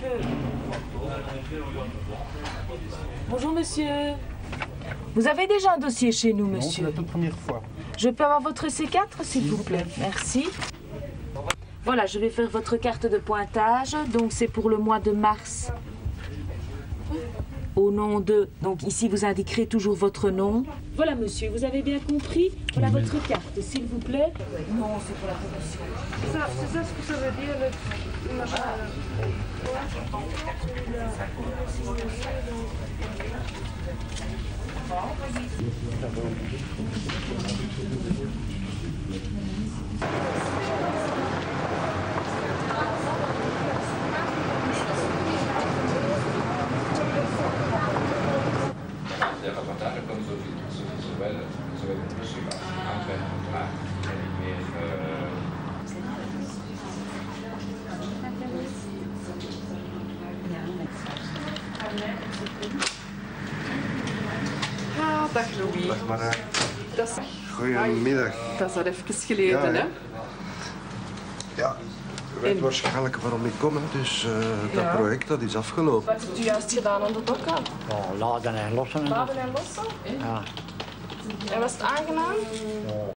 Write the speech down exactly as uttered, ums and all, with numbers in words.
Bonjour monsieur. Vous avez déjà un dossier chez nous, monsieur? Non, c'est la toute première fois. Je peux avoir votre C quatre, s'il vous plaît? Merci. Voilà, je vais faire votre carte de pointage. Donc c'est pour le mois de mars. Au nom de... Donc ici, vous indiquerez toujours votre nom. Voilà, monsieur, vous avez bien compris? Voilà Oui. votre carte, s'il vous plaît. Non, c'est pour la commission. C'est ça, c'est ça ce que ça veut dire, le, le machin. De rapportage komt zowel, zowel in Brussel als in Antwerpen vandaag en niet meer. Uh... Ah, dag Louis. Dag Mara. Dat is, Goedemiddag. dat is al even geleden, Ja, hè? hè? Ja, je weet En- waarschijnlijk waarom ik kom, hè. Dus uh, dat Ja. project dat is afgelopen. Wat hebt u juist gedaan aan de dokka? Ja, laden en lossen. Laden en lossen? Ja. En was het aangenaam?